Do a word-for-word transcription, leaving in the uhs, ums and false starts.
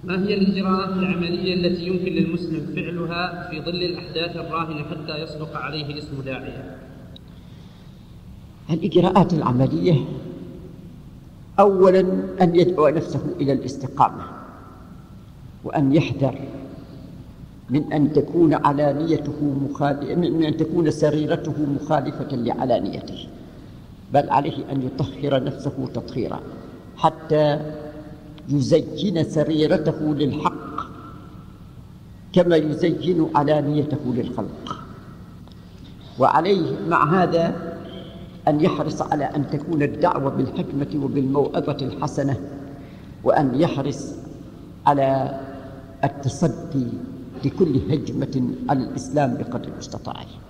ما هي الإجراءات العملية التي يمكن للمسلم فعلها في ظل الأحداث الراهنة حتى يصدق عليه اسم داعية؟ الإجراءات العملية أولاً أن يدعو نفسه إلى الاستقامة، وأن يحذر من أن تكون علانيته مخالفة، من أن تكون سريرته مخالفة لعلانيته، بل عليه أن يطهر نفسه تطهيرا حتى يزين سريرته للحق كما يزين علانيته للخلق. وعليه مع هذا أن يحرص على أن تكون الدعوة بالحكمة وبالموعظة الحسنة، وأن يحرص على التصدي لكل هجمة على الإسلام بقدر المستطاع.